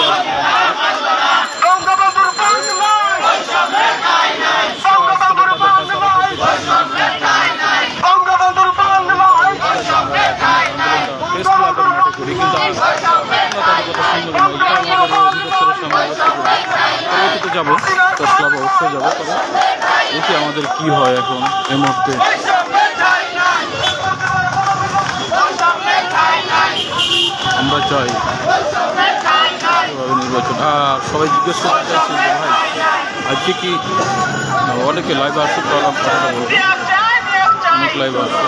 যাবো press club অবশ্যই যাবো, তবে দেখি আমাদের কি হয় এখন এই মুহূর্তে। আমরা চাই নির্বাচন। সবাই জিজ্ঞেস করতে চাইছি যে ভাই আজকে কি অনেকে লাইভ আসছে, কথাটা বলবো, অনেক লাইভ আসছে।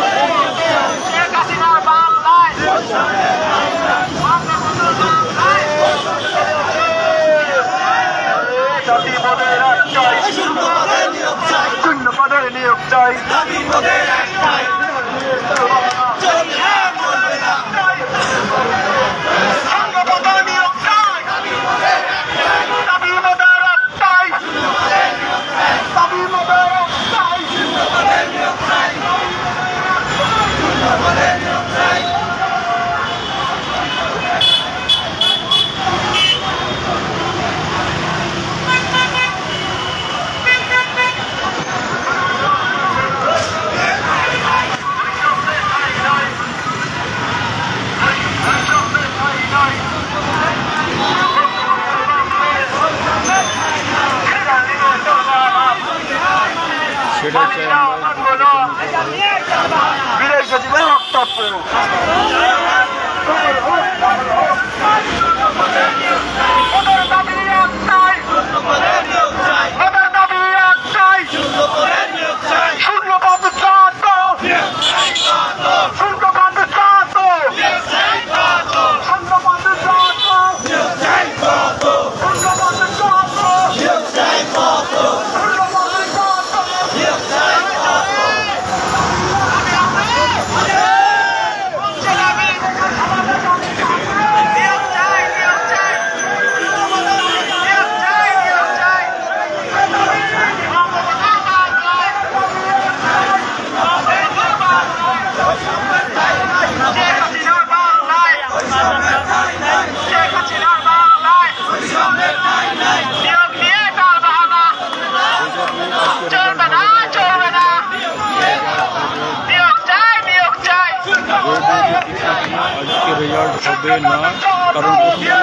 রেজাল্ট হবে না, কারণ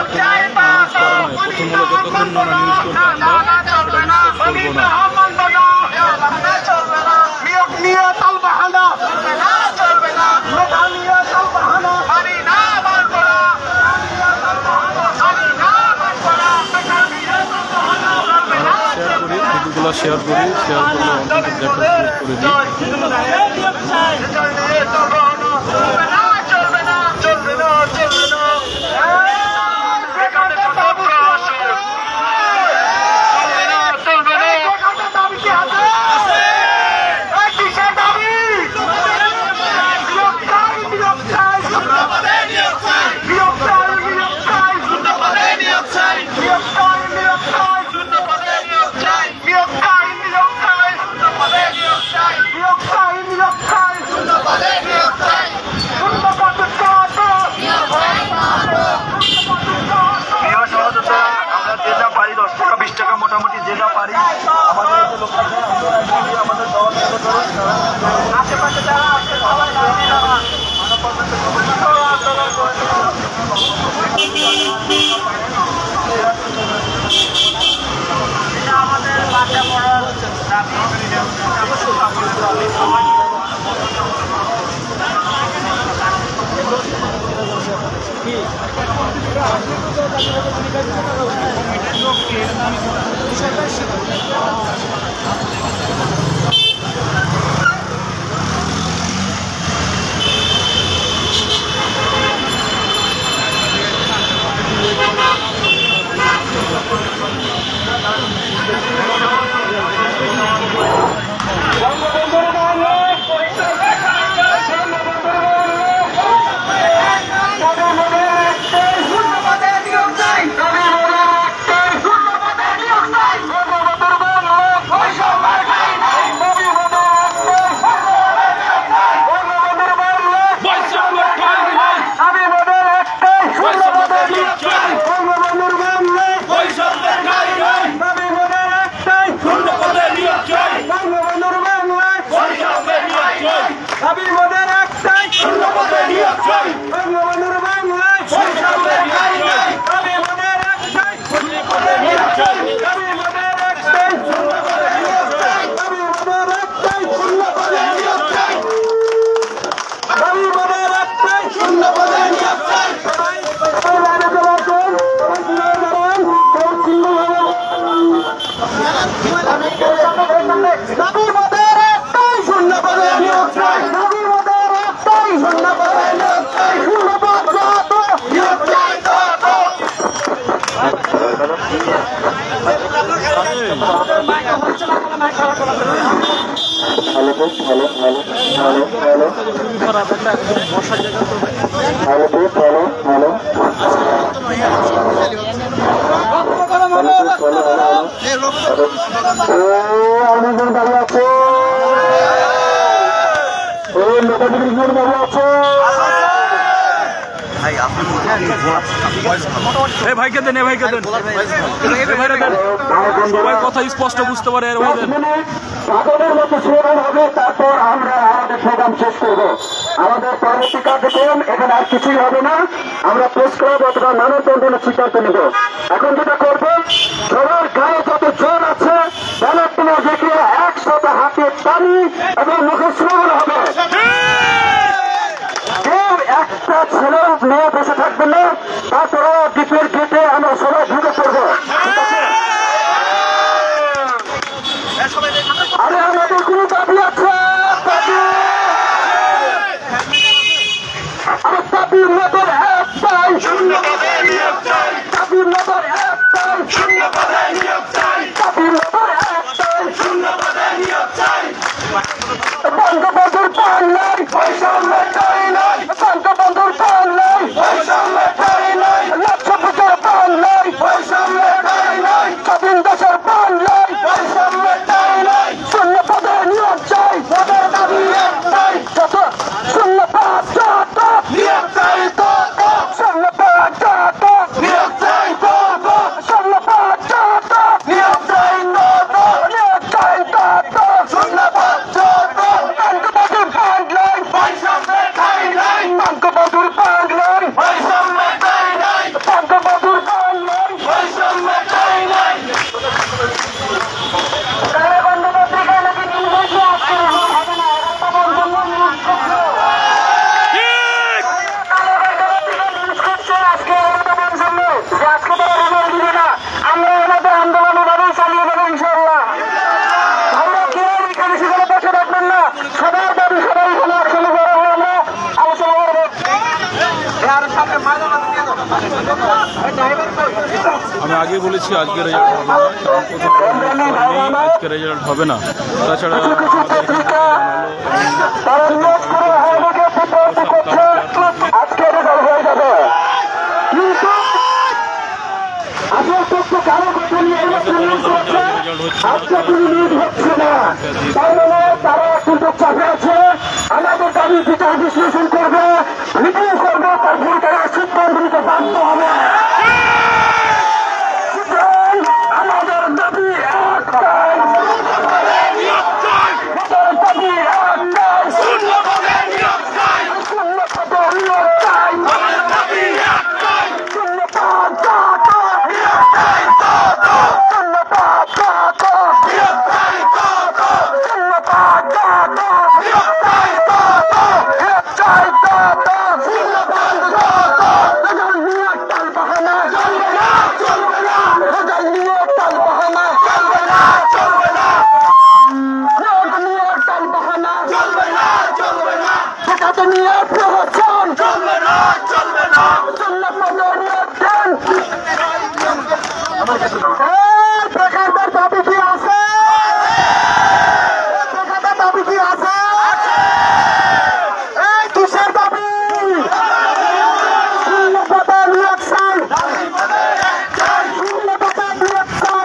প্রথম হলো যতক্ষণ না নিউজ করতে আমরা করবো না। শেয়ার করি, শেয়ার করলে অন্তত দেখা করে দিই। মোটামুটি যেটা পারি আমাদের আমাদের আশেপাশে যারা আছে সবাই আমাদের বাচ্চা পড়ার ভাইকে দেন, ভাইকে দেন, সবাই কথা স্পষ্ট বুঝতে পারে। পাগলের মতো স্লোগান হবে, তারপর আমরা আমাদের প্রোগ্রাম শেষ করবো। আমাদের পরবর্তী কার্যক্রম এখানে আর কিছুই হবে না। আমরা প্রেস ক্লাব অথবা মানববন্ধনের সিদ্ধান্ত নেব। এখন যেটা করবো, সবার গায়ে যত জোর আছে ব্যানার তুলে দেখিয়ে একসাথে হাতে তালি এবং মুখে স্লোগান হবে। কেউ একটা ছেলে মেয়ে বসে থাকবে না, তারপরে দ্বীপের গেটে আমরা সবাই ঢুকে পড়বো। আরে আমাদের কোনো দাবি আছে? আমার দাবির নজর একটাই, দাবির নজর একটাই, দাবির নজর একটাই। বঙ্গবন্ধুর পান নাই, বঙ্গবন্ধুর পান নাই, লক্ষ্যপুজোর পান নাই, স্বাধীন দেশের পান নাই, শূন্য পদের নিয়োগ চাই, পদের দাবি একটাই, শূন্য পদ যত নিয়োগ চাই, শূন্য পদ যত নিয়োগ চাই, শূন্য পদ যত নিয়োগ চাই, নিয়োগ চাই তত শূন্য পদ যত। বঙ্গবন্ধুর পান নাই, বঙ্গবন্ধুর পান নাই, বঙ্গবন্ধুর পান নাই। আমরা আমাদের আন্দোলন এভাবেই চালিয়ে যাবো ইনশাল্লাহ। আমরা কেউ এখানে সেখানে বসে রাখবেন না, সবার দাবি সবাই এখানে একসঙ্গে জড়ো হয়ে আমরা আলোচনা করবো। আমি আগে বলেছি আজকে রেজাল্ট হবে না, কারণ আজকে রেজাল্ট হবে না। তাছাড়া আজকে রেজাল্ট হয়ে যাবে, কিন্তু আপনার তথ্য কারো কথা নিয়ে আজকে কোনো নিউজ হচ্ছে না। তার মানে তারা কিন্তু চাপে আছে। আমাদের দাবি বিচার বিশ্লেষণ করবে, মিটিং করবে, তারপর তারা সিদ্ধান্ত নিতে বাধ্য হবে। আমাদের দাবি একটাই, আমাদের দাবি একটাই, শূন্য পদের নিয়োগ চাই, শূন্য পদ যত নিয়োগ চাই, শূন্য পদ যত নিয়োগ চাই, শূন্য পদ যত নিয়োগ চাই, নিয়োগ চাই তত শূন্য পদ যত। রেজাল্ট নিয়ে টাল বাহানা চলবে না, চলবে না, রেজাল্ট নিয়ে টাল বাহানা চলবে না, চলবে না, রেজাল্ট নিয়ে টাল বাহানা চলবে না, চলবে না, ঠেকাতে নিয়ে প্রহসন চলবে না, চলবে না, শূন্য পদের নিয়োগ দেন। বেকারদের দাবি কি আছে? বেকারদের দাবি কি আছে? এই কিসের দাবি? শূন্য পদের নিয়োগ চাই, শূন্য পদের নিয়োগ চাই,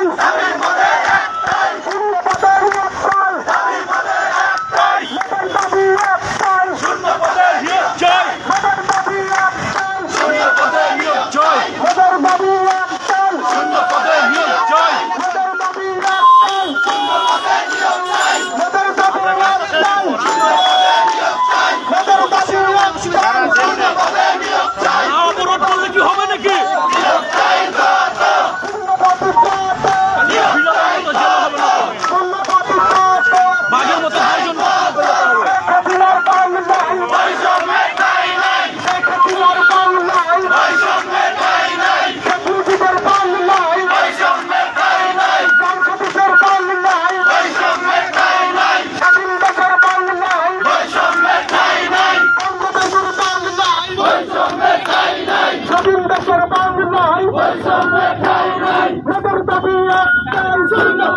শূন্য পদের নিয়োগ চাই, মেয়েদের দাবি একটাই, মেয়েদের দাবি একটাই, মেয়েদের দাবি একটাই, মেয়েদের দাবি একটাই, মেয়েদের দাবি একটাই, মেয়েদের দাবি একটাই। অবরোধ করলে কি হবে নাকি? বাঘের মতো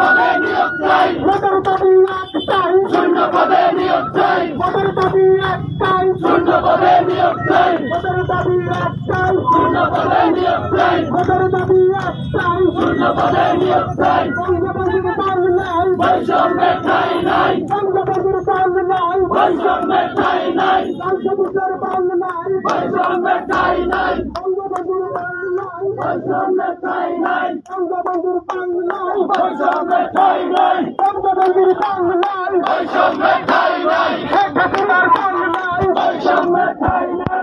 What are একটাই শূন্য পদে নিয়োগ চাই ভোটের দাবি একটাই শূন্য পদে নিয়োগ চাই ভোটের দাবি একটাই শূন্য পদে নিয়োগ চাই বঙ্গবন্ধুর কাল নাই বৈষম্যের ঠাঁই নাই বঙ্গবন্ধুর কাল নাই বৈষম্যের ঠাঁই নাই সংসদের কাল নাই বৈষম্যের ঠাঁই নাই বঙ্গবন্ধুর কাল নাই বৈষম্যের ঠাঁই নাই বঙ্গবন্ধুর কাল নাই বৈষম্যের ঠাঁই নাই বঙ্গবন্ধুর কাল নাই বৈষম্যের ঠাঁই নাই শেখ হাসিনার কাল নাই বৈষম্যের ঠাঁই নাই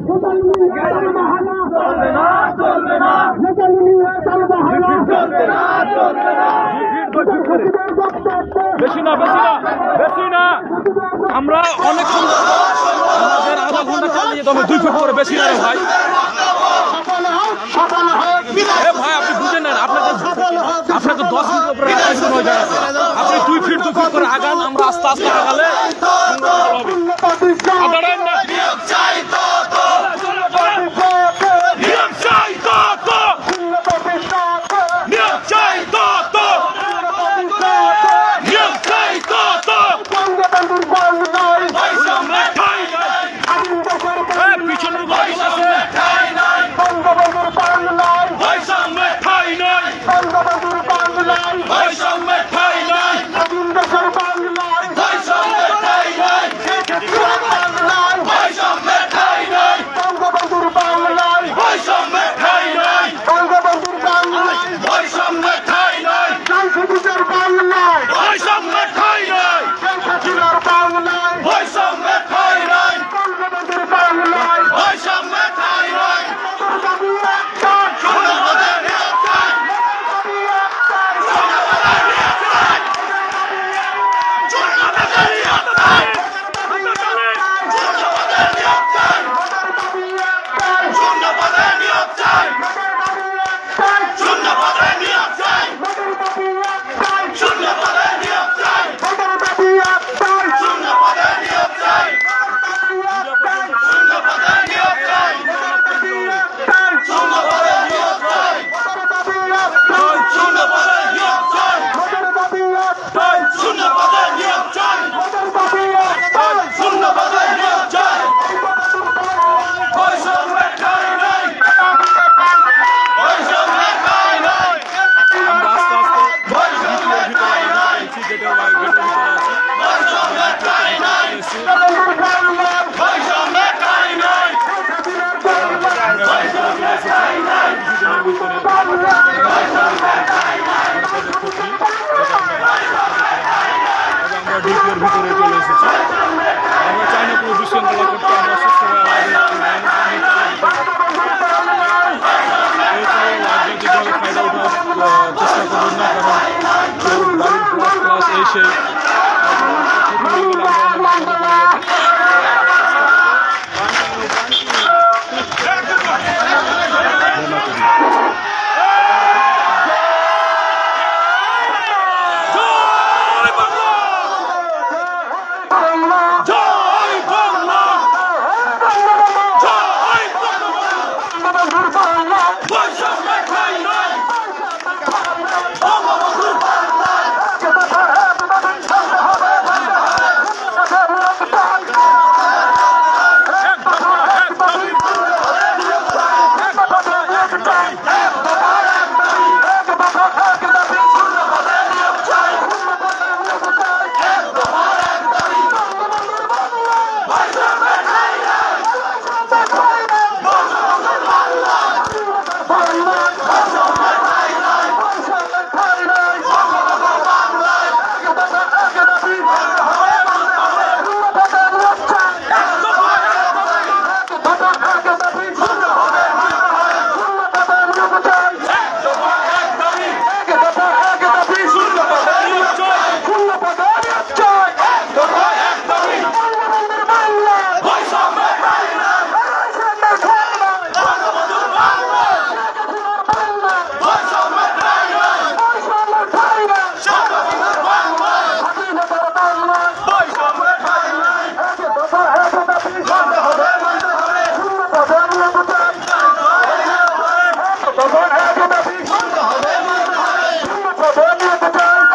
চলবে না চলবে না চলবে না চলবে না বেশি না বেশি না আমরা অনেক আমাদের আধা ঘন্টা চালিয়ে তবে 2 ফুট করে বেশি না রে ভাই ভাই আপনি বুঝে নেন আপনাকে 10 মিনিট উপরে হয়ে যাচ্ছে আপনি 2 ফিট করে আগান আমরা আস্তে আস্তে আগালে ভিতরে চলে এসেছি আমরা চাই না কোনো বিশৃঙ্খলা করতে আমরা সুস্থভাবে ফায়দা ওঠার চেষ্টা করবেন না কারণ গাড়ির ক্লাস এসে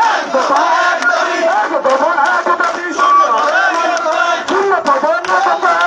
Come on,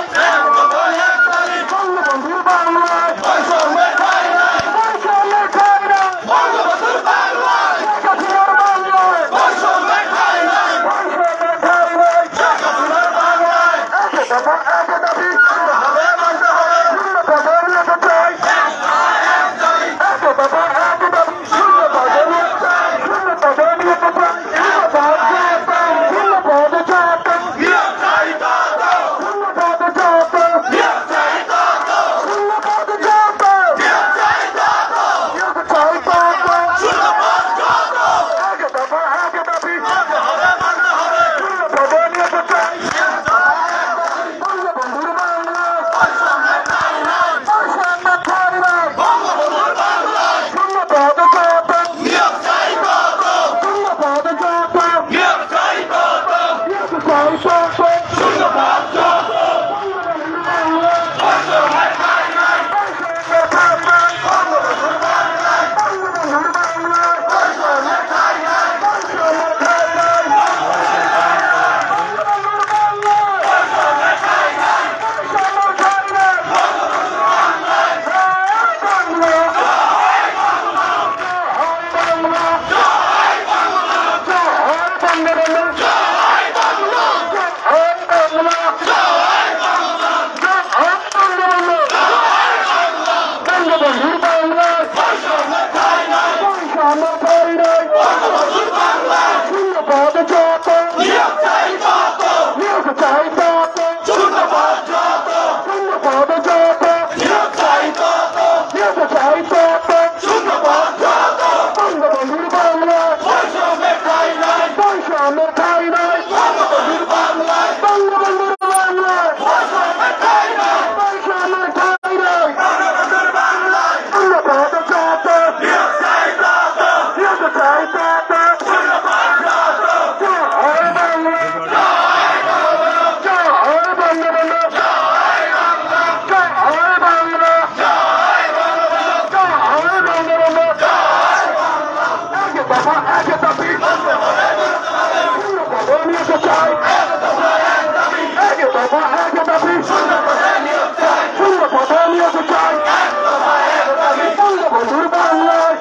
চাই বন্ধুর বাংলায়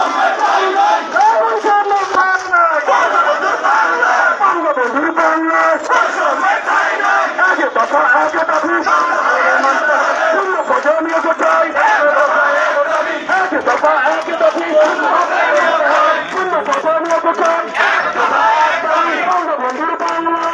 বন্ধুর বাংলায় আগে দফা আগে দাবি শূন্য প্রজনীয় চাই আগে দফা আগে দাবি শূন্য প্রজনীয় চাই বন্ধুর বাংলায়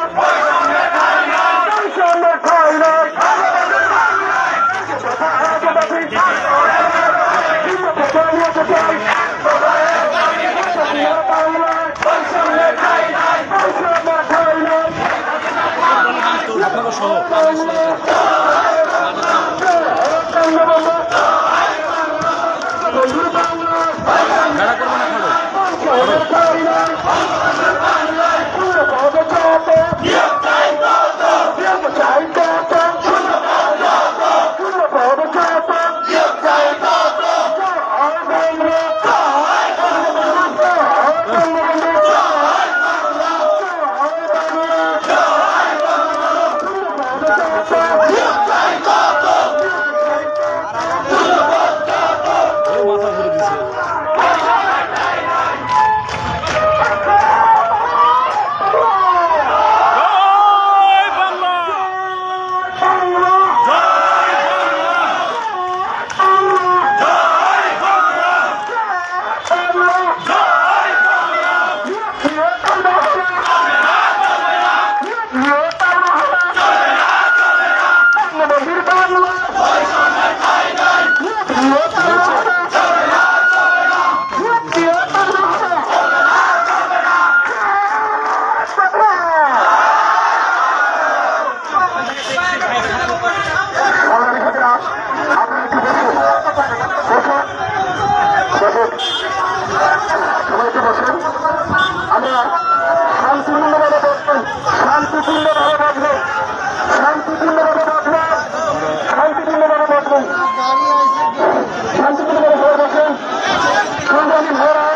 আমরা শান্তিপূর্ণভাবে বসবো শান্তিপূর্ণভাবে বসবো শান্তিপূর্ণভাবে বসবো শান্তিপূর্ণভাবে বসবো শান্তিপূর্ণভাবে ঘরে বসেন সংগ্রামী ভাইরা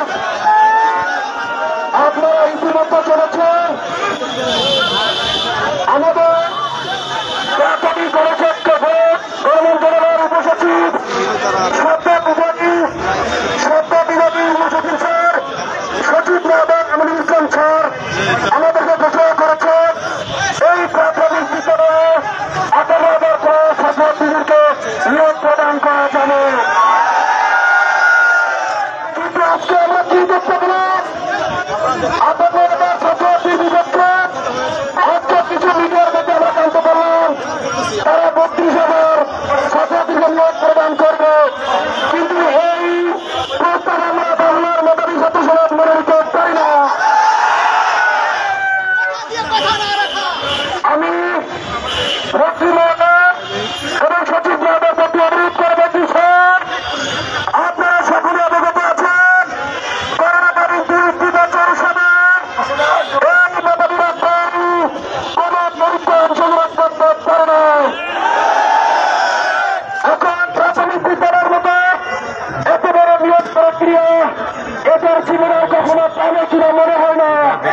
আপনারা ইতিমধ্যে চলেছেন আমাদের প্রাথমিক গণস্বাস্থ্য বোর্ড গণমন্ত্রণালয়ের উপসচিব সত্য বিভাগী উপসচিব স্যার সচিব মহোদয় আমিনুল ইসলাম স্যার আমাদেরকে ঘোষণা করেছেন এই প্রাথমিক বিদ্যালয়ে 18,000 করে ছাত্রছাত্রীদেরকে নিয়োগ প্রদান করা যাবে। কিন্তু আজকে আমরা কি দেখতে পেলাম 18,000 ছাত্রছাত্রী বিপক্ষে আজকে কিছু মিডিয়ার মধ্যে আমরা জানতে পারলাম তারা 32,000 ছাত্রছাত্রীকে নিয়োগ প্রদান করবে। কিন্তু এই প্রস্তাব আমরা বাংলার মেধাবী ছাত্র সমাজ মেনে নিতে পারি না। আমি মন্ত্রী মহোদয় এবং সচিব মহোদয়ের প্রতি অনুরোধ করবো স্যার আপনারা সকলে অবগত আছেন করোনাকালীন 30 বছর সময় এই মেধাবীরা কোন পরীক্ষা অংশগ্রহণ করতে পারে না। এখন প্রাথমিক বিদ্যালয়ের মতো এত বড় নিয়োগ প্রক্রিয়া এটার জীবনের কখনো পাবে কিনা মনে হয় না।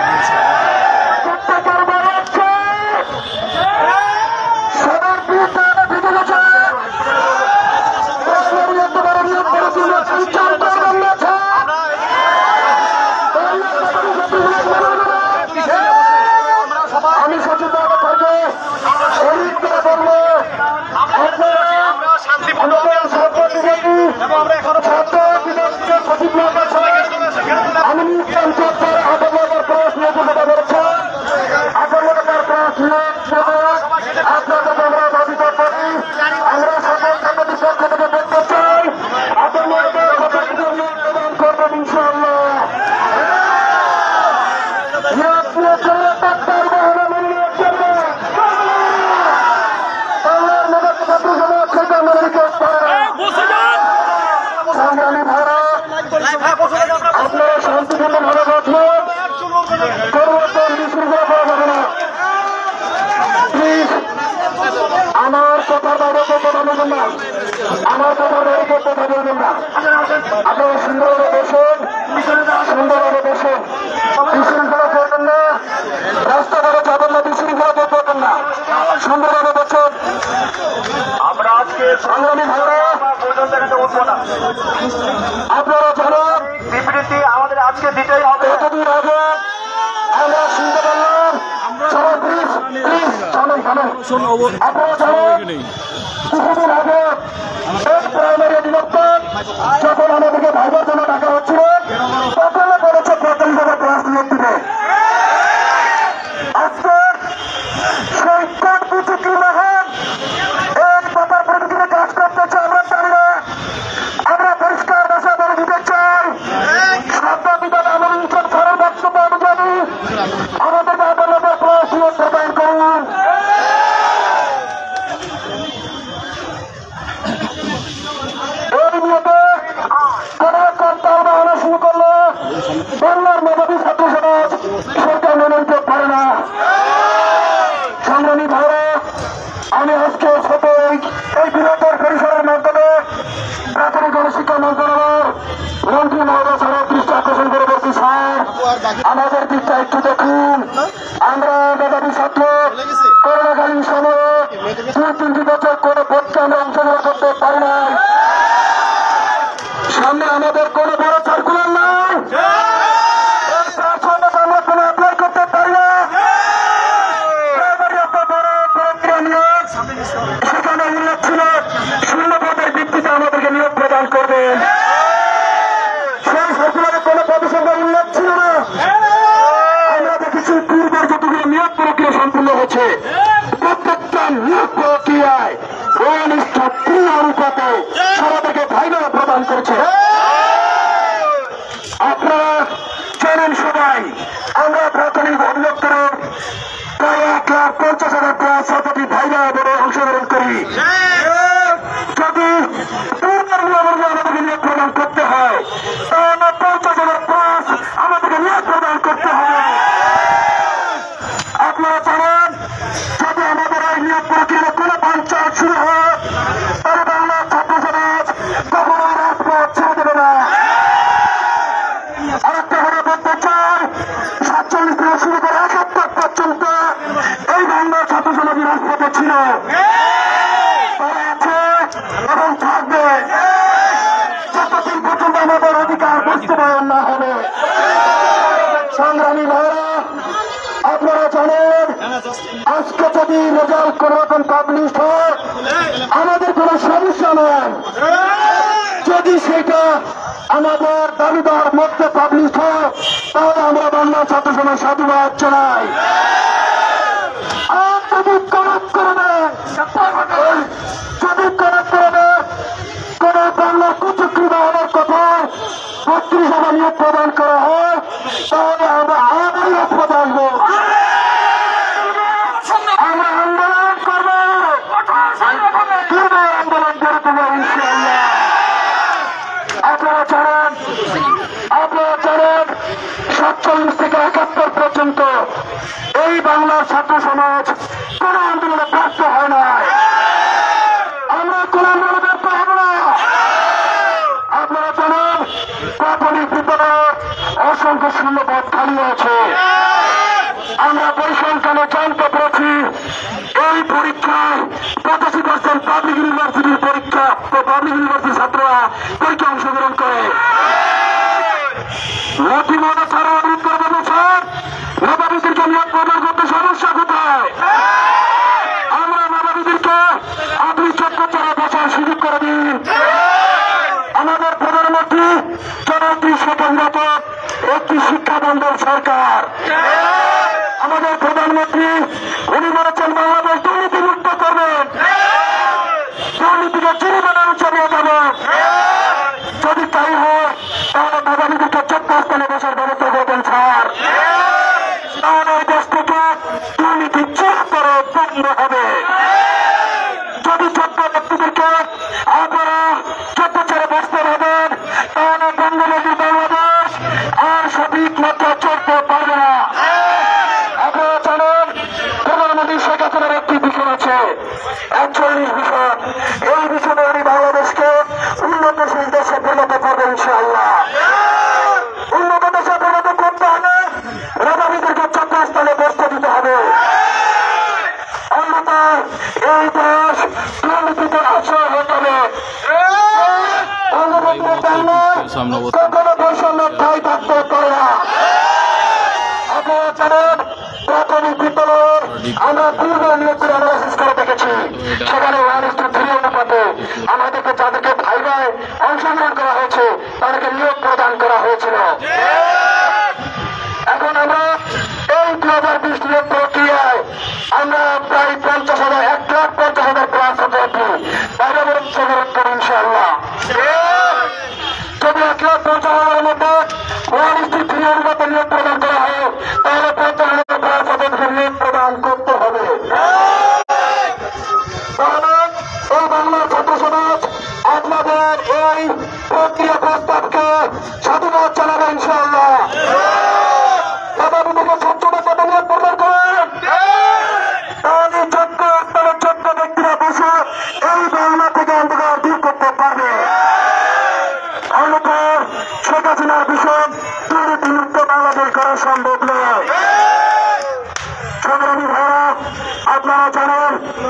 সবার বিদ্যালয়ে ঢুকে গেছে এত বড় নিয়োগ করেছিল আমি সচিব থাকবে অনুরোধ করে বলবো আপনারা শান্তিপূর্ণ ভাবে বসবেন পরিবর্তন বিশৃঙ্খলা করা যাবে না। প্লিজ আমার কথার বাইরে কথা বলবেন না, আমার কথার বাইরে কথা বলবেন না। আপনারা সুন্দরভাবে বসুন, সুন্দরভাবে বসুন, বিশৃঙ্খলা করবেন না, রাস্তাঘাটে যাবেন না, বিশৃঙ্খলা করবেন না, সুন্দরভাবে বসুন। আমরা আজকে সংগ্রামী ভাইরা উঠবো না। আপনারা জানেন বিবৃতি আমাদের আজকে দিতেই হবে। এতদিন আগে আমরা শুনতে পারলাম আপনারা জানেন কিছুদিন আগে প্রাইমারি অধিদপ্তর যখন আমাদেরকে ভাইবার জন্য ডাকা হচ্ছিল তখন বলেছে 45,000 ক্লাস নিয়োগ দিবে। আজকে সেই কোন কুচুকি মহান এক ব্যাপার প্রকৃতিতে কাজ করতেছে আমরা জানি না। আমরা পরিষ্কার ভাষায় বলে দিতে চাই সাংবাদিকতা আমাদের ইচ্ছার ছাড়ার বক্তব্য অনুযায়ী আমাদেরকে আদালতের ক্লাস নিয়োগ প্রদান করুন। শুরু করলো বাংলার মেধাবী ছাত্র সমাজ সরকার মেনে নিতে পারে না। সংগ্রামী ভাইরা, আমি আজকে সাথে এই বৃহত্তর পরিসরের মাধ্যমে প্রাথমিক গণশিক্ষা মন্ত্রণালয়ের মন্ত্রী মহোদয় ছাড়া দৃষ্টি আকর্ষণ করে বলছি, স্যার আমাদের দিকটা একটু দেখুন। আমরা মেধাবী ছাত্র করোনাকালীন সময়ে 2-3 বছর করে পরীক্ষা আমরা অংশগ্রহণ করতে পারি না। সামনে আমাদের কোন বড় সার্কুলার নাই, আমরা কোন অ্যাপ্লাই করতে পারি না। সেখানে উল্লেখ ছিল শূন্য পদের ভিত্তিতে আমাদেরকে নিয়োগ প্রদান করবেন। সেই সার্কুলারে কোন পদের সংখ্যা উল্লেখ ছিল না। আমরা দেখেছি পূর্বের যতগুলো নিয়োগ প্রক্রিয়া সম্পূর্ণ হচ্ছে প্রত্যেকটা নিয়োগ প্রক্রিয়ায় অনিষ্ঠ ক্রিয়া অনুপাতে সবাইকে ভাইবা প্রদান করেছে। আপনারা জানেন সবাই আমরা প্রাথমিক অধিদপ্তরের প্রায় 1,50,000 প্রায় শতটি ভাইবা বোর্ডে অংশগ্রহণ করি। যদি পূর্বের নিয়ম অনুযায়ী আমাদেরকে নিয়োগ প্রদান করতে হয় তাহলে 50,000 প্লাস আমাদেরকে নিয়োগ প্রদান করতে হবে। আপনারা জানেন যদি আমাদের এই নিয়োগ প্রক্রিয়া কোন পঞ্চায়েত শুরু হয় তাহলে বাংলার ছাত্র সমাজ কখনোই রাজপথ ছেড়ে দেবে না। আরেকটা কথা বলতে চাই, 47 থেকে শুরু করে 71 পর্যন্ত এই বাংলার ছাত্র সমাজ রাজপথে ছিল, তারা আছে এবং থাকবে যতদিন পর্যন্ত আমাদের অধিকার বাস্তবায়ন না হবে। সংগ্রামী ভাইরা, আপনারা জানেন আজকে যদি রেজাল্ট কোন রকম পাবলিশ হয় আমাদের কোন সমস্যা নয়। যদি সেটা আমাদের দাবিদার মধ্যে পাবলিশ হয় তাহলে আমরা বাংলা ছাত্র সমাজ সাধুবাদ জানাই। আর যদি কনক করবে কোন বাংলা কুচক্রি বাহিনীর কথায় 32,000 নিয়োগ প্রদান করা হয় তাহলে আমরা আবার নিয়োগ প্রদান করব। আমরা আন্দোলন করব, আন্দোলন করে দেবো ইনশাআল্লাহ। আপনারা জানেন 47 থেকে 71 পর্যন্ত এই বাংলার ছাত্র সমাজ কোন আন্দোলনে ব্যর্থ হয় না। আমরা কোন আন্দোলনে ব্যর্থ হব না। আপনারা জানেন প্রাথমিক বিদ্যালয়ে অসংখ্য শূন্যপদ খালি আছে। আমরা পরিসংখ্যানে জানতে পেরেছি এই পরীক্ষায় 85% পাবলিক ইউনিভার্সিটির পাবলিক ইউনিভার্সিটির ছাত্ররা পরীক্ষা অংশগ্রহণ করে। মন্ত্রীমহোদয় ছাড়া অনুরোধ করবেন স্যার মেধাবীদেরকে নিয়োগ প্রদান করতে সমস্যা কোথায়? আমরা মেধাবীদেরকে আপনি চট্টগ্রামে বসার সুযোগ করে দিন। আমাদের প্রধানমন্ত্রী জনপ্রিয় স্বতন্ত্র একটি শিক্ষা বন্ধের সরকার। আমাদের প্রধানমন্ত্রী উনি বলেছেন বাংলাদেশ দুর্নীতিমুক্ত করবেন, দুর্নীতিকে জরিমানার চালিয়ে যাবেন। যদি তাই হয় তাহলে মেধাবীদেরকে চট্টগ্রামে বসার ব্যবস্থা করবেন স্যার। তাহলে এই দেশ থেকে দুর্নীতি চিরতরে বন্ধ হবে। যদি ছোট্ট ব্যক্তিদেরকে আপনারা চট্টগ্রামে বসতে হবেন তাহলে বঙ্গবন্ধু বাংলাদেশ আর সঠিক মাত্রা চলতে পারবে না। আপনারা জানেন প্রধানমন্ত্রী আমরা কখনো বৈষম্যের ঠাঁই থাকতে পারে না। আপনারা জানেন প্রাথমিক বিদ্যালয়ের আমরা পূর্ব নিয়োগ করে অ্যানালাইসিস করে দেখেছি, সেখানে 1:3 অনুপাতে আমাদেরকে যাদেরকে ভাইভায় অংশগ্রহণ করা হয়েছে তাদেরকে নিয়োগ প্রদান করা হয়েছিল। এখন আমরা এই 2020 নিয়োগ প্রক্রিয়ায় আমরা প্রায় 50,000 1,50,000 ক্লাস ছাত্রছাত্রী বাইরে অংশগ্রহণ করি ইনশাআল্লাহ। যদি 1,50,000 মধ্যে 1:3 অনুপাতে নিয়োগ প্রদান করা হয় তাহলে 50,000 ক্লাস ছাত্রছাত্রীকে নিয়োগ প্রদান করতে হবে। তাহলে এই বাংলার ছাত্র সমাজ আপনাদের এই প্রক্রিয়া প্রস্তাবকে সাধুবাদ জানাবে ইনশাআল্লাহ। আগামী দিনে ছাত্ররা কত নিয়োগ প্রদান করেন তাহলে যোগ্য আপনারা যোগ্য ব্যক্তিরা বসে এই বাংলা থেকে অন্ধকার দূর করতে পারবে। অন্যথা শেখ হাসিনার ভীষণ দুর্নীতিমুক্ত বাংলাদেশ করা সম্ভব নয়। সংগ্রামী ভাইরা আপনারা জানেন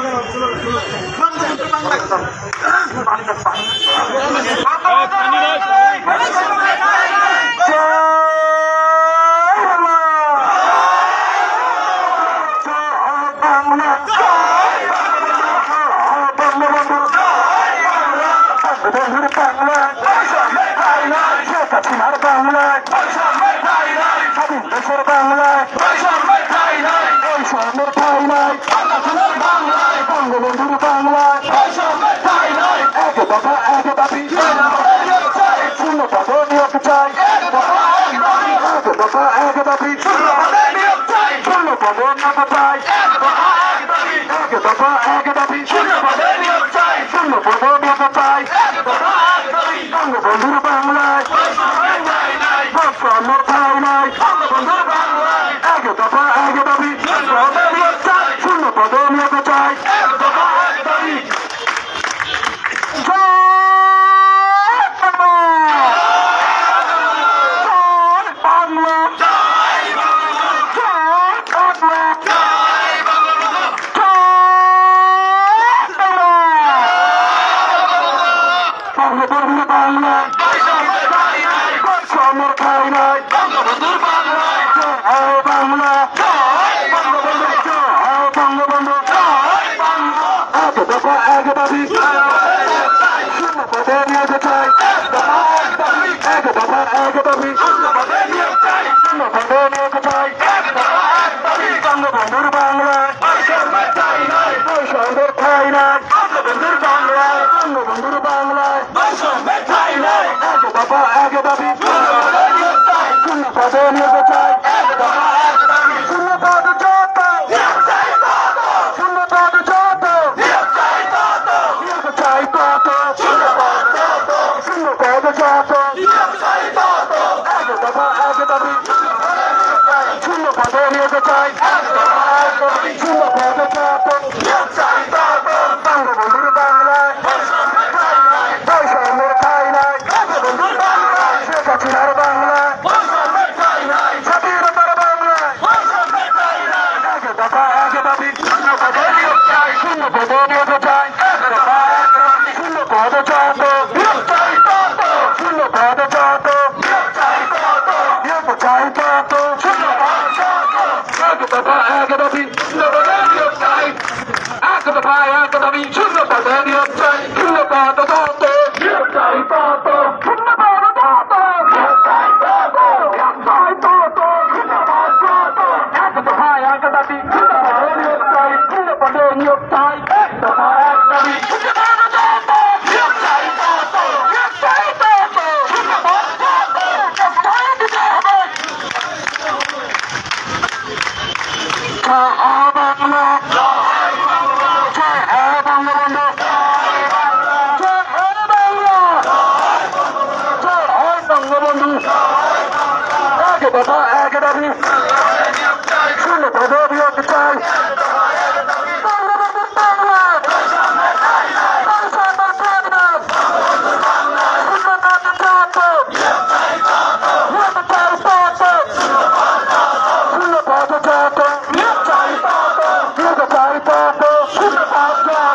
দেশের বাংলায় বৈষম্যের ঠাঁই নাই, বঙ্গবন্ধুর বাংলায় এক দফা এক দাবি শূন্য পদ নিয়োগ চাই, এক দফা এক দাবি শূন্য পদ নিয়োগ চাই, এক দফা এক দাবি শূন্য পদ নিয়োগ চাই, বঙ্গবন্ধুর বাংলায় বৈষম্যের ঠাঁই নাই, এক দফা এক দাবি শূন্য পদ নিয়োগ চাই,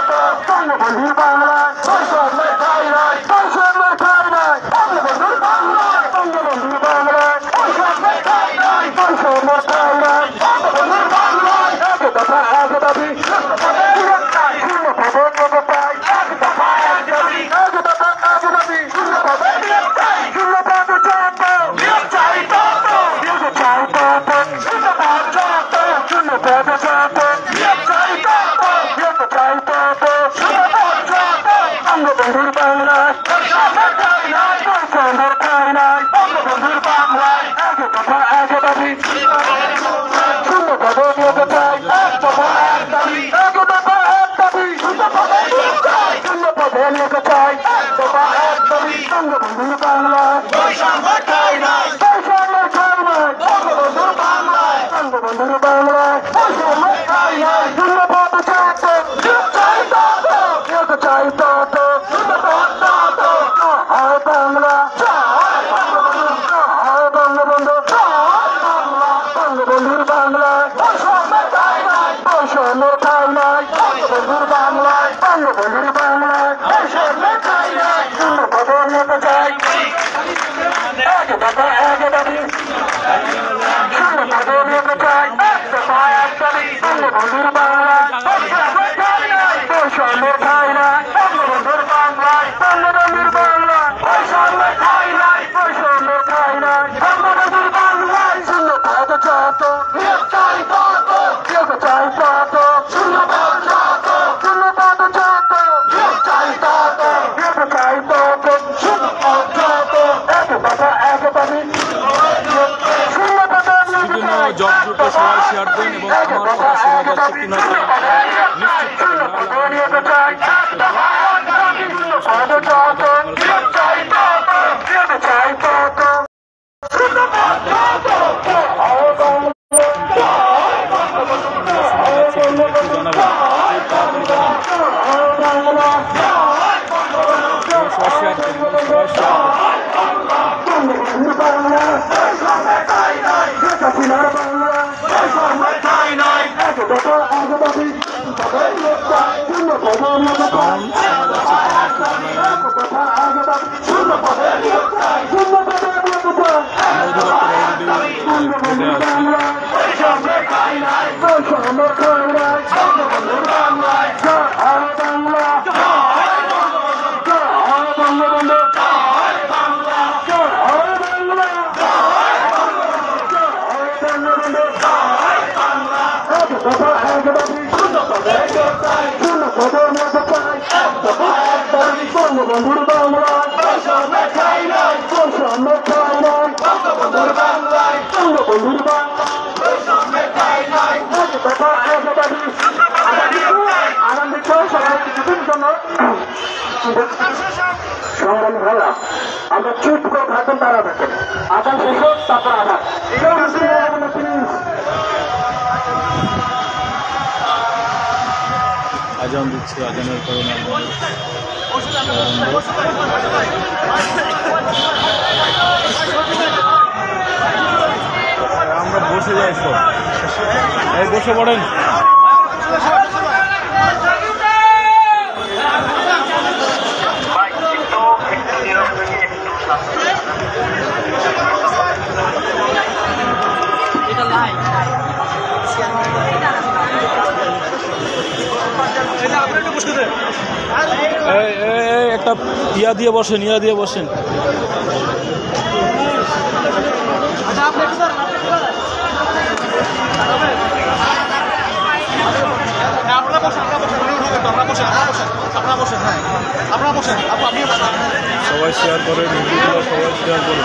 বঙ্গবন্ধুর বাংলা বাংলায় বঙ্গবন্ধুর বাংলায় এক কথা এক দাবি শূন্য পদে নিয়োগ চাই এক দফা এক দাবি এক দফা এক দাবি শূন্য পদে নিয়োগ চাই শূন্য পদে নিয়োগ চাই এক দফা এক দাবি বঙ্গবন্ধুর বাংলায় বৈষম্য ঠাই নাই বৈষম্য ঠাই নাই বঙ্গবন্ধুর বাংলায় বঙ্গবন্ধুর বাংলায় বৈষম্য ঠাই নাই শূন্য পদ চাই নিয়োগ চাই তত নিয়োগ চাই তত শূন্য পদ তত হয় বাংলা হয় বঙ্গবন্ধু বঙ্গবন্ধুর বাংলায় বৈষম্য ঠাই নাই বৈষম্য ঠাই নাই বঙ্গবন্ধুর বাংলায় বঙ্গবন্ধুর বাংলায় বৈষম্য ঠাই নাই শূন্য পদে নিয়োগ চাই এক দফা এক দাবি শূন্য পদে নিয়োগ চাই এক দফা এক দাবি বঙ্গবন্ধুর বাংলায় বৈষম্য ঠাই নাই বৈষম্য ঠাই নাই বঙ্গবন্ধুর বাংলায় বঙ্গবন্ধুর বাংলায় বৈষম্য ঠাই নাই বৈষম্য ঠাই নাই বঙ্গবন্ধুর বাংলায় শূন্য পদ যত নিয়োগ চাই তত নিয়োগ চাই তত শূন্য পদ যত শূন্য পদ যত নিয়োগ চাই তত নিয়োগ চাই তত শূন্য পদ যত এক দফা এক দাবি শূন্য পদে নিয়োগ বিভিন্ন চাই জব গ্রুপে সবাই শেয়ার দেন এবং আমার কথা শোনা যাচ্ছে কিনা নিশ্চিত শূন্য পদে নিয়োগ চাই এক দফা এক দাবি শূন্য পদ যত নিয়োগ চাই তত নিয়োগ চাই তত শূন্য পদ যত বঙ্গবন্ধুর বাংলায় বৈষম্য ঠাই নাই বৈষম্য ঠাই নাই বঙ্গবন্ধুর বাংলায় বঙ্গবন্ধুর বাংলায় বৈষম্য ঠাই নাই এক দফা এক দাবি আনন্দিত সবাই কিছুদিন জন্য সংগ্রামী ভাইরা আমরা চুপ করে থাকেন তারা থাকেন আদান শেষ হোক তারপর আদান প্লিজ আজান দিচ্ছে আজানের কারণে আমরা বসে যাই সব এই বসে পড়েন এটা লাইভ একটা ইয়া দিয়ে বসেন সবাই শেয়ার করেন ভিডিওগুলো সবাই শেয়ার করেন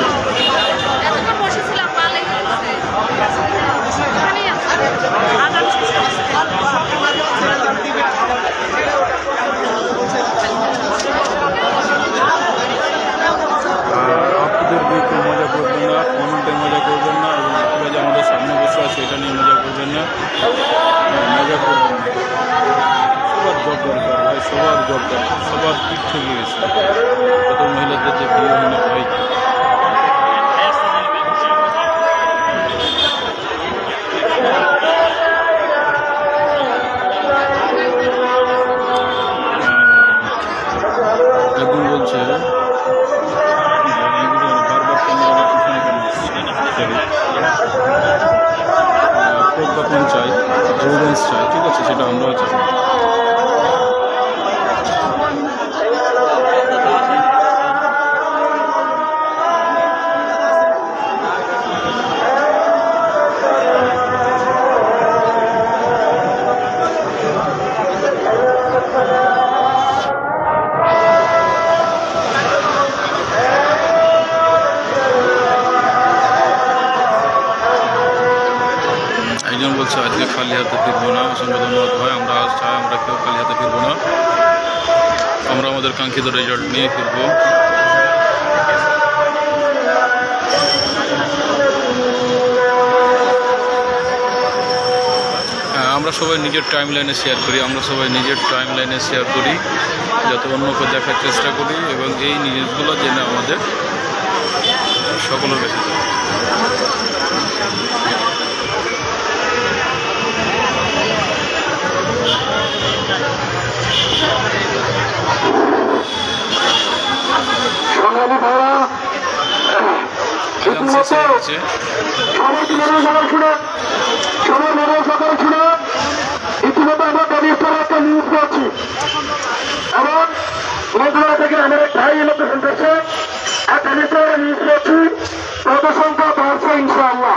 আপনাদের দেখে মজা করবেন না, কমেন্টে মজা করবেন না এবং আপনারা যে আমাদের সামনে বসে আছে এটা নিয়ে মজা করবেন না, মজা করবেন না। সবার জব দরকার ভাই, সবার জব দরকার, সবার পিঠ থেকে গেছে কত মহিলাদের যে বিয়ে হয় না ভাই। একদম বলছে প্রজ্ঞাপন চাই, এভিডেন্স চাই, ঠিক আছে, সেটা আমরাও চাই। খালি হাতে ফিরবো না। অসংখ্য ধন্যবাদ ভাই। আমরা চাই আমরা কেউ খালি হাতে ফিরবো না, আমরা আমাদের কাঙ্ক্ষিত রেজাল্ট নিয়ে ফিরবো। আমরা সবাই নিজের টাইম লাইনে শেয়ার করি, যাতে অন্যকে দেখার চেষ্টা করি এবং এই নিউজগুলো জেনে আমাদের সকলের কাছে যায়। ইতিমধ্যে আমরা কমিশনের একটা নিউজ পাচ্ছি এবং নদীয়া থেকে আমার এক ভাই লোকেশন পেয়েছে আর কমিশনের নিউজ পাচ্ছি পদসংখ্যা বাড়ছে ইনশাআল্লাহ।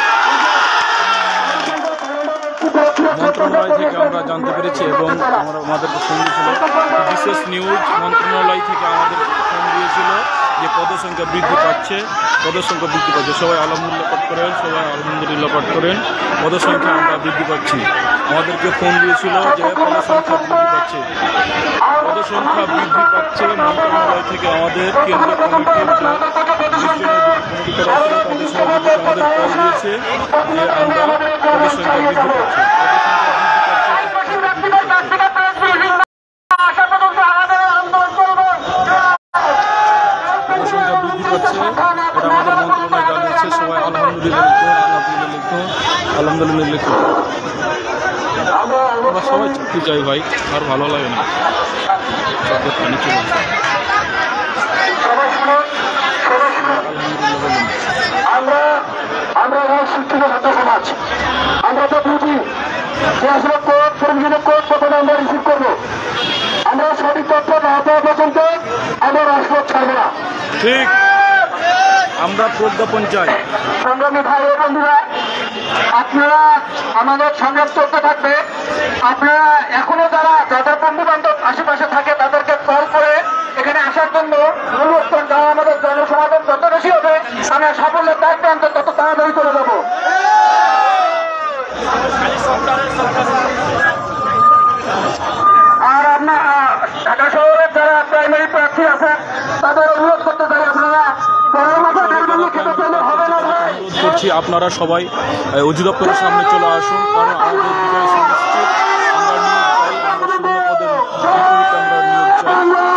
মন্ত্রণালয় থেকে আমরা জানতে পেরেছি এবং আমাদেরকে ফোন দিয়েছিল, বিশেষ নিউজ মন্ত্রণালয় থেকে আমাদের ফোন দিয়েছিল যে পদসংখ্যা বৃদ্ধি পাচ্ছে। সবাই আলহামদুলিল্লাহ পাঠ করেন, পদসংখ্যা আমরা বৃদ্ধি পাচ্ছি। আমাদেরকে ফোন দিয়েছিল যে পদসংখ্যা বৃদ্ধি পাচ্ছে। মন্ত্রণালয় থেকে আমাদের কেন্দ্রীয় কমিটির করা ছিল তাদের সভাপতি আমাদের কল দিয়েছে যে আমরা পদসংখ্যা বৃদ্ধি পাচ্ছি। এটা আমাদের মন্ত্রণালয় জানিয়েছে। সবাই আলহামদুলিল্লাহ লিখুন। আমরা সবাই চাকরি চাই ভাই, আর ভালো লাগে না চাকরি পানি চলে আসে। আমরা শিক্ষিত ছাত্র সমাজ, আমরা তো বুঝি যে আসলে কোর্ট প্রয়োজনীয় কোর্ট কখন আমরা রিসিভ করবো। আমরা সঠিক তথ্য না পাওয়া পর্যন্ত আমরা রাজপথ ছাড়বো না। ঠিক, আমরা প্রজ্ঞাপন চাই। সংগ্রামী ভাই ও বন্ধুরা, আপনারা আমাদের সংগ্রাম চলতে থাকবে। আপনারা এখনো যাদের বন্ধু বান্ধব আশেপাশে থাকে তাদেরকে কল করে এখানে আসার জন্য অনুরোধ করেন। যারা আমাদের জনসমাগম যত বেশি হবে আমরা সাফল্যের দায়িত্ব অন্তত তত তাড়াতাড়ি করে দেবো। আর আপনার ঢাকা শহরের যারা প্রাইমারি প্রার্থী আছেন তাদের অনুরোধ করতে চাই আপনারা করছি আপনারা সবাই অধিদপ্তরের সামনে চলে আসুন, কারণ আমাদের বিজয় সুনিশ্চিত। আমরা নিয়োগ চাই,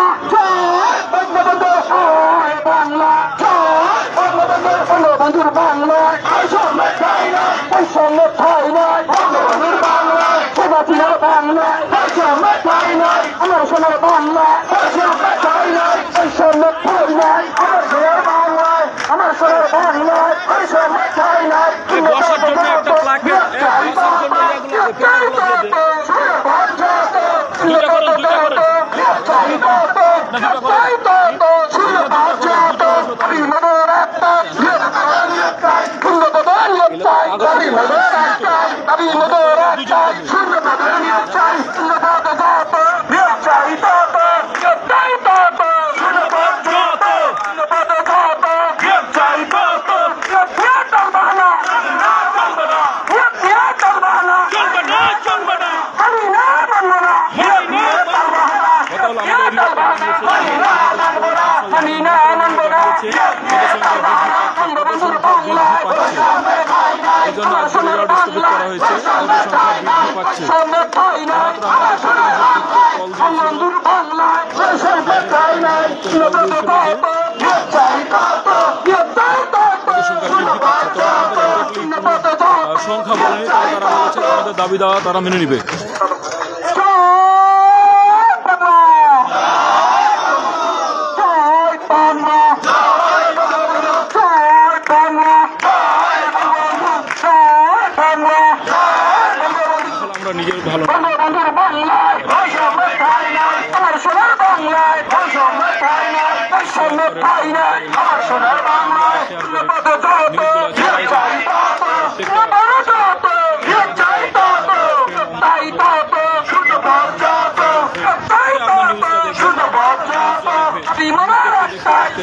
এই জন্য আজকে রেজাল্ট স্থগিত করা হয়েছে। সংখ্যা বৃদ্ধি পাচ্ছে। সংখ্যা বলেনি, তারা বলেছে আমাদের দাবি দেওয়া তারা মেনে নিবে। আমরা নিজের ভালো না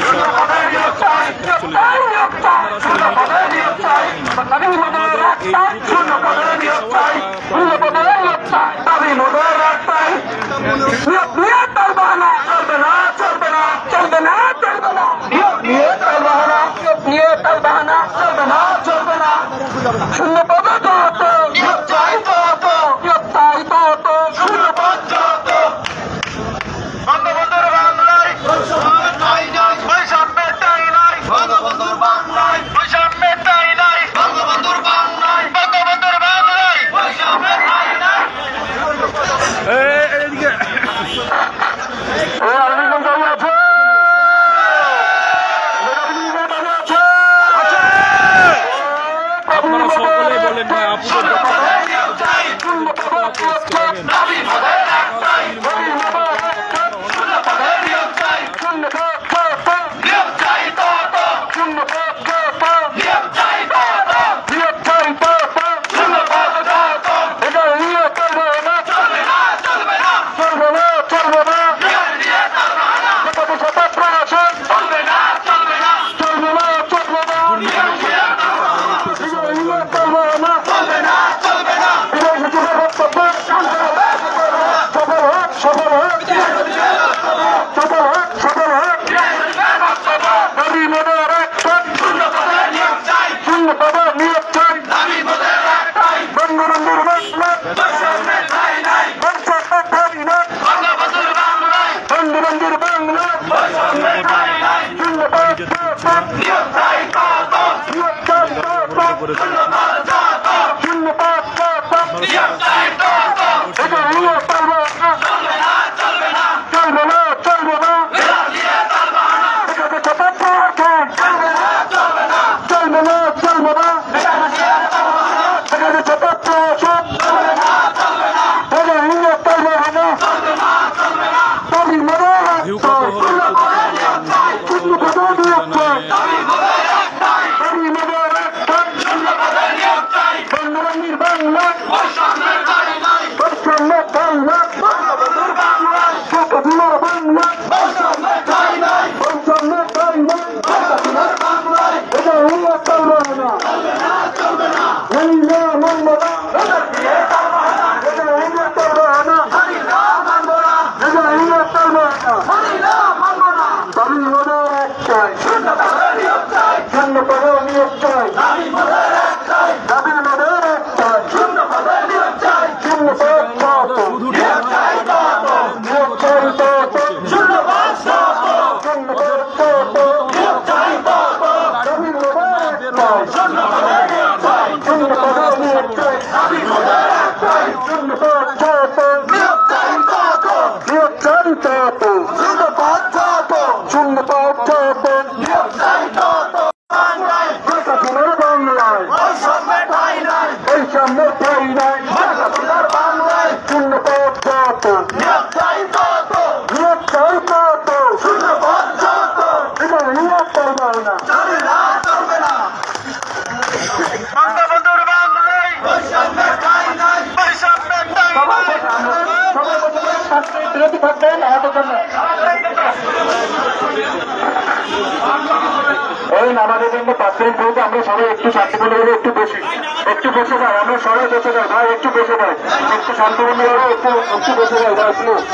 আমাদের জন্য 5 মিনিট পর্যন্ত আমরা সবাই একটু শান্তিপূর্ণ হলে একটু বসে যাই, আমরা সবাই বসে যাই ভাই, একটু বসে যাই, একটু শান্তিপূর্ণ হলে একটু বসে যাই ভাই।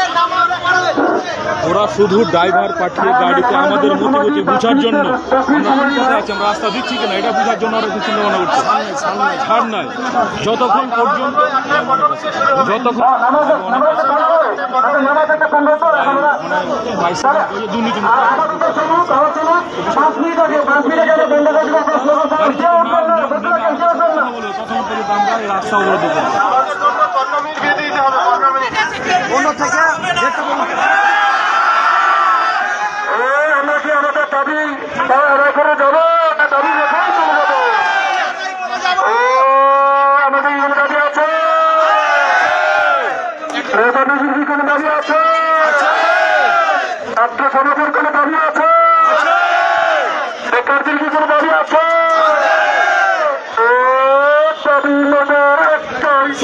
ওরা শুধু ড্রাইভার পাঠিয়ে গাড়িকে আমাদের মতিগতি বুঝার জন্য, আমরা রাস্তা দিচ্ছি কিনা এটা বুঝার জন্য ওরা চিন্তা ভাবনা করছে। ছাড় নাই যতক্ষণ পর্যন্ত দুর্নীতি রাস্তা অবরোধ করি। আমরা কি আমাদের দাবি আদায় করে যাবো না দাবি রেখেই চলে যাবো? আমাদের কোনো দাবি আছে? রেজানুজির কি কোনো দাবি আছে? ছাত্র সমাজের কোনো দাবি আছে? বেকারদের কি কোনো দাবি আছে? দাবি আমাদের একটাই।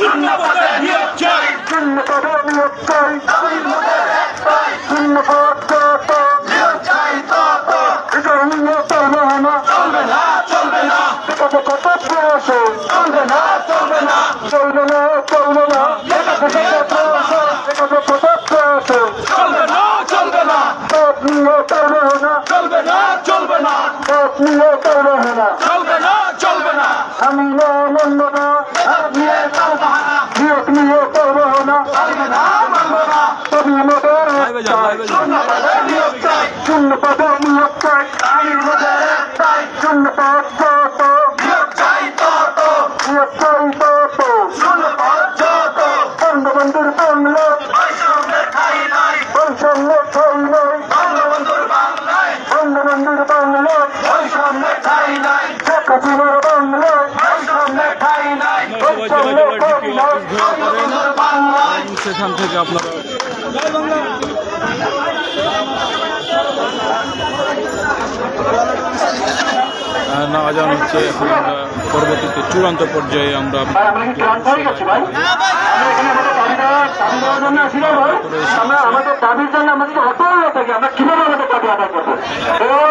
নিয়ে চলবে না, চলবে না, চলবে না, কত কত প্রয়াস চলবে না, চলবে না, চলবে না, চলবে না, কত কত প্রয়াস চলবে না, চলবে না, পথ নিয়ে চলবে না, চলবে না, চলবে না, পথ নিয়ে চলবে না, চলবে না, চলবে না, আমি মানব না, নিয়ে চলবে না, বিয়োগ নিয়ে চলবে না, চলবে না, মানব না, তবে মোদের শূন্য পদে নিয়োগ চাই, আমি মোদের চাই, শূন্য পদ যত নিয়োগ চাই তত, নিয়োগ চাই তত, শূন্য পদ যত, বঙ্গবন্ধুর বাংলা বৈষম্যের ঠাঁই নাই, বৈষম্যের ঠাঁই নাই, বঙ্গবন্ধুর বাংলায়, বঙ্গবন্ধুর বাংলায় বৈষম্যের ঠাঁই নাই, শেখ হাসিনার বাংলায় বৈষম্যের ঠাঁই নাই, বৈষম্যের ঠাঁই নাই, বঙ্গবন্ধুর বাংলায়। সেখান থেকে আপনারা না আজান হচ্ছে। এখন আমরা পরবর্তীতে চূড়ান্ত পর্যায়ে আমরা আমাদের দাবির জন্য আমাদের অটল থাকে, আমরা কিভাবে আমাদের দাবি আদায় করবো।